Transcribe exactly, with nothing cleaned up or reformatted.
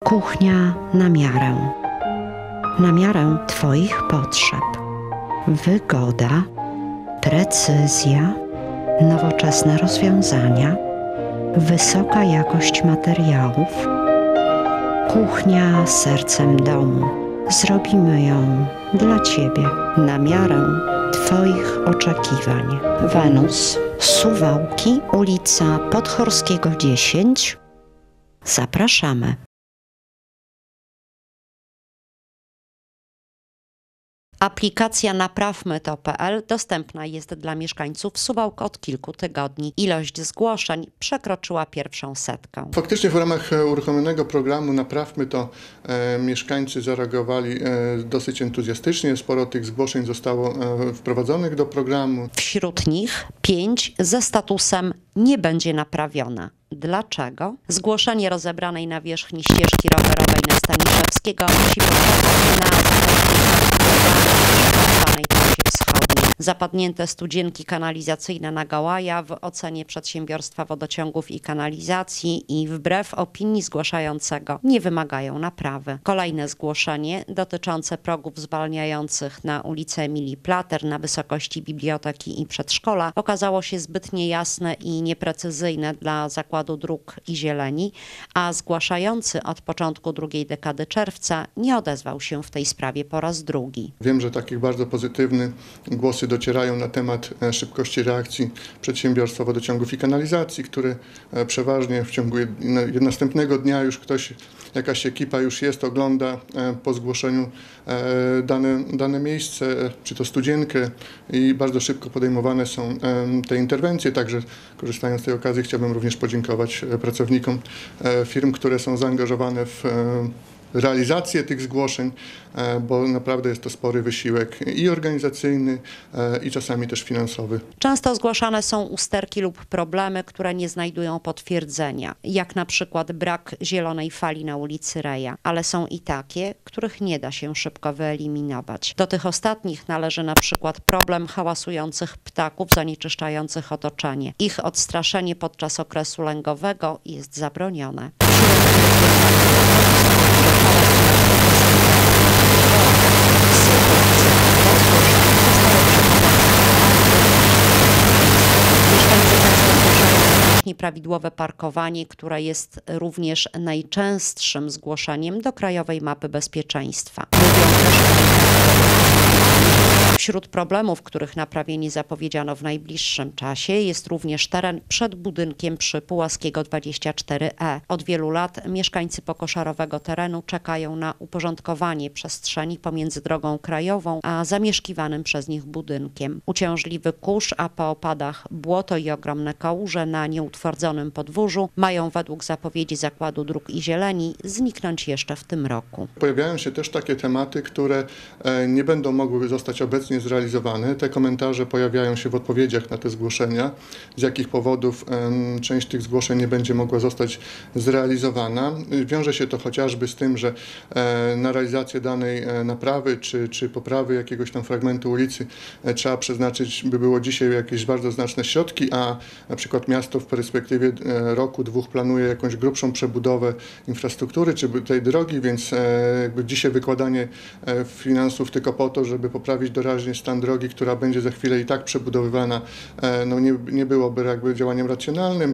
Kuchnia na miarę. Na miarę Twoich potrzeb. Wygoda, precyzja, nowoczesne rozwiązania, wysoka jakość materiałów. Kuchnia sercem domu. Zrobimy ją dla Ciebie, na miarę Twoich oczekiwań. Wenus, Suwałki, ulica Podchorskiego dziesięć. Zapraszamy. Aplikacja naprawmy to kropka pe el dostępna jest dla mieszkańców Suwałk od kilku tygodni. Ilość zgłoszeń przekroczyła pierwszą setkę. Faktycznie w ramach uruchomionego programu Naprawmy to e, mieszkańcy zareagowali e, dosyć entuzjastycznie. Sporo tych zgłoszeń zostało e, wprowadzonych do programu. Wśród nich pięć ze statusem nie będzie naprawione. Dlaczego? Zgłoszenie rozebranej nawierzchni ścieżki rowerowej na Staniszewskiego musi powstać na wschodniej. Zapadnięte studzienki kanalizacyjne na Gołaja w ocenie przedsiębiorstwa wodociągów i kanalizacji i wbrew opinii zgłaszającego nie wymagają naprawy. Kolejne zgłoszenie dotyczące progów zwalniających na ulicę Emilii Plater na wysokości biblioteki i przedszkola okazało się zbyt niejasne i nieprecyzyjne dla Zakładu Dróg i Zieleni, a zgłaszający od początku drugiej dekady czerwca nie odezwał się w tej sprawie po raz drugi. Wiem, że takich bardzo pozytywnych głosy docierają na temat szybkości reakcji przedsiębiorstwa wodociągów i kanalizacji, które przeważnie w ciągu następnego dnia już ktoś, jakaś ekipa już jest, ogląda po zgłoszeniu dane, dane miejsce, czy to studzienkę i bardzo szybko podejmowane są te interwencje. Także korzystając z tej okazji chciałbym również podziękować pracownikom firm, które są zaangażowane w realizację tych zgłoszeń, bo naprawdę jest to spory wysiłek i organizacyjny, i czasami też finansowy. Często zgłaszane są usterki lub problemy, które nie znajdują potwierdzenia, jak na przykład brak zielonej fali na ulicy Reja, ale są i takie, których nie da się szybko wyeliminować. Do tych ostatnich należy na przykład problem hałasujących ptaków zanieczyszczających otoczenie. Ich odstraszenie podczas okresu lęgowego jest zabronione. Nieprawidłowe parkowanie, które jest również najczęstszym zgłoszeniem do Krajowej Mapy Bezpieczeństwa. Wśród problemów, których naprawienie zapowiedziano w najbliższym czasie, jest również teren przed budynkiem przy Pułaskiego dwadzieścia cztery E. Od wielu lat mieszkańcy pokoszarowego terenu czekają na uporządkowanie przestrzeni pomiędzy drogą krajową a zamieszkiwanym przez nich budynkiem. Uciążliwy kurz, a po opadach błoto i ogromne kałuże na nieutwardzonym podwórzu mają według zapowiedzi Zakładu Dróg i Zieleni zniknąć jeszcze w tym roku. Pojawiają się też takie tematy, które nie będą mogły zostać obecnie zrealizowane. Te komentarze pojawiają się w odpowiedziach na te zgłoszenia, z jakich powodów um, część tych zgłoszeń nie będzie mogła zostać zrealizowana. Wiąże się to chociażby z tym, że e, na realizację danej e, naprawy czy, czy poprawy jakiegoś tam fragmentu ulicy e, trzeba przeznaczyć, by było dzisiaj jakieś bardzo znaczne środki, a na przykład miasto w perspektywie e, roku, dwóch planuje jakąś grubszą przebudowę infrastruktury czy tej drogi, więc e, jakby dzisiaj wykładanie e, finansów tylko po to, żeby poprawić doraźnie stan drogi, która będzie za chwilę i tak przebudowywana, no nie, nie byłoby jakby działaniem racjonalnym.